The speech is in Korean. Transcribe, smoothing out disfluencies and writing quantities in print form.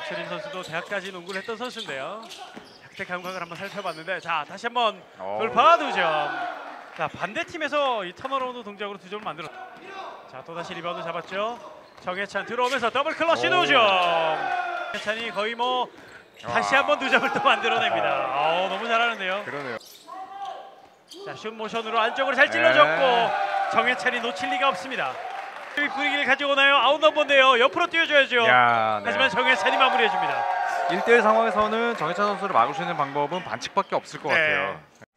박철인 선수도 대학까지 농구를 했던 선수인데요. 약대 감각을 한번 살펴봤는데 자 다시 한번 돌파 2점. 자 반대팀에서 이 턴어라운드 동작으로 2점을 만들었. 자 또다시 리바운드 잡았죠. 정해찬 들어오면서 더블 클러치 2점. 정해찬이 거의 뭐 다시 한번 2점을 또 만들어냅니다. 너무 잘하는데요. 그러네요. 자 슛 모션으로 안쪽으로 잘 찔러줬고 정해찬이 놓칠 리가 없습니다. 분위기를 가져오나요? 아웃 넘버인데요. 옆으로 뛰어줘야죠. 하지만 정해찬이 마무리해줍니다. 1대1 상황에서는 정해찬 선수를 막을 수 있는 방법은 반칙밖에 없을 것 같아요.